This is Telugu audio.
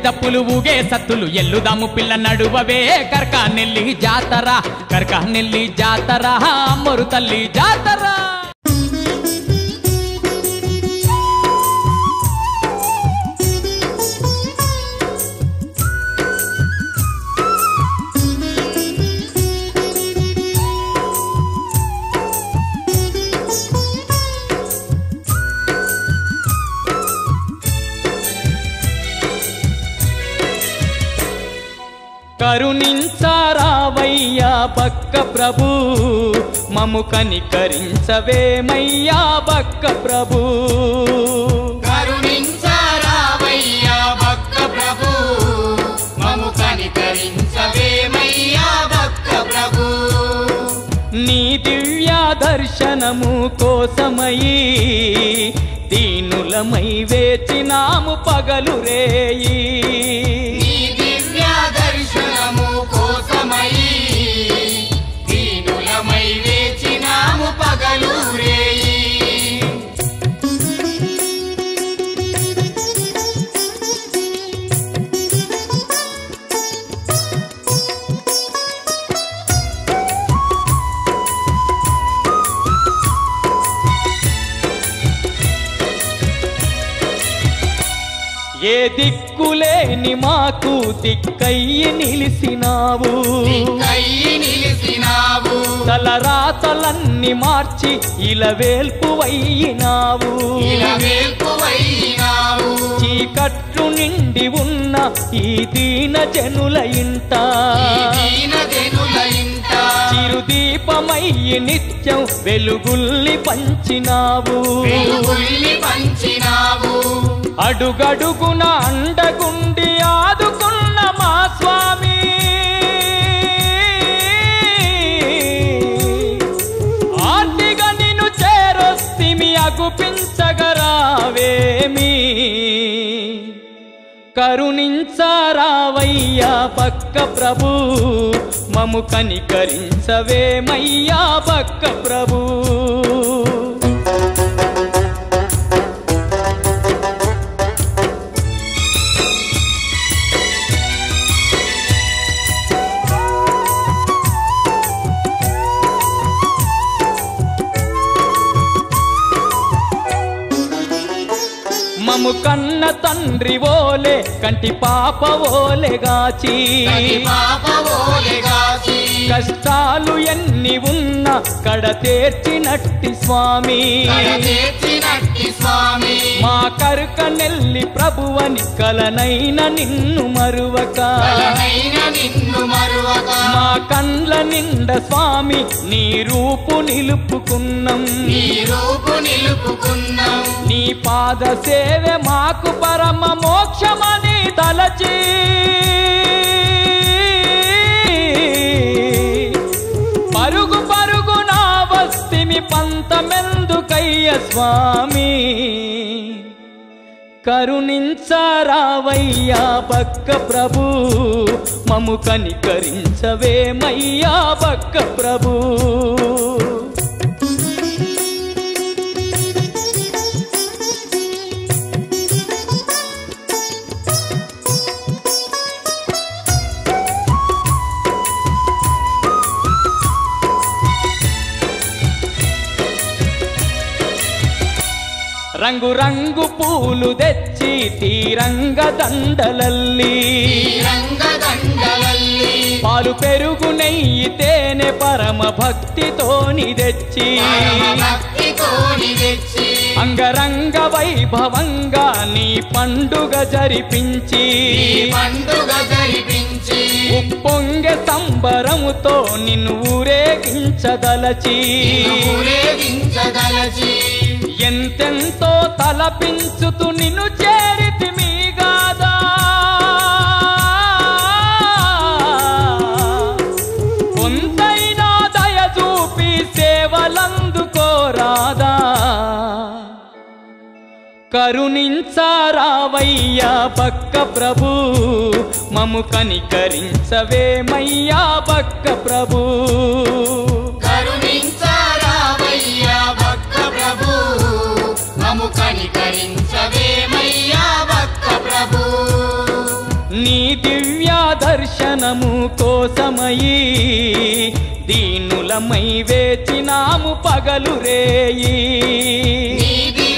దప్పులు ఊగే సత్తులు ఎల్లుదాము పిల్ల నడువవే కర్కానెల్లి జాతర కర్కానెల్లి జాతర అమ్మోరు తల్లి జాతర కరుణించారావయ్యా బక్క ప్రభు మము కనికరించవేమయ్యా బక్క ప్రభు కరుణించారావయ్యా బక్క ప్రభు మము కనికరించవేమయ్యా బక్క ప్రభు నీ దివ్య దర్శనము కోసమయి దీనులమై వేచినాము పగలు రేయి దర్శనము కోసమై దీనులమై వేచినాము పగలు రేయి ఏ దిక్కులేని మాకు దిక్కయ్యి నిలిసినావు తలరాతలన్నీ మార్చి ఇలవేల్పువయ్యినావు చీకట్లు నిండి ఉన్న ఈ దీన జనుల ఇంట చిరుదీపమయ్యి నిత్యం వెలుగుల్ని పంచినావు అడుగడుగున అండగుండి ఆదుకున్న మా స్వామి ఆర్తిగా నిన్ను చేరొస్తిమి అగుపించగరావేమి కరుణించారావయ్యా బక్క ప్రభు మము కనికరించవేమయ్యా బక్క ప్రభు మము కన్న తండ్రి ఓలే కంటి పాప ఓలెగాచి కష్టాలు ఎన్ని ఉన్నా కడ తీర్చినట్టి స్వామి మా కర్కానెల్లి ప్రభువని కలనైన నిన్ను మరువక మా కండ్ల నిండ స్వామి నీ రూపు నిలుపుకున్నాం నీ పాద సేవే మాకు పరమ మోక్షమని తలచి పరుగు పరుగు నా వస్తిమి పంతమెందుకయ్య స్వామి కరుణించారావయ్యా బక్క ప్రభు మము కనికరించవేమయ్యా బక్క ప్రభు రంగు రంగు పూలు తెచ్చి తీరంగ దండలల్లి పాలు పెరుగు నెయ్యి తేనె పరమ భక్తితోని తెచ్చి అంగరంగ వైభవంగా నీ పండుగ జరిపించి ఉప్పొంగె సంబరముతో నిన్ను ఊరేగించదలచి ఎంతెంతో తలపించుతూ నిన్ను చేరితిమి గాదా కొంతైనా దయ చూపి సేవలందుకోరాదా కరుణించారావయ్యా బక్క ప్రభు మము కనికరించవేమయ్యా బక్క ప్రభు కరుణించారావయ్యా బక్క ప్రభు మము కనికరించవేమయ్యా బక్క ప్రభు కోసమయి దీనులమై వేచినాము పగలు రేయి నీది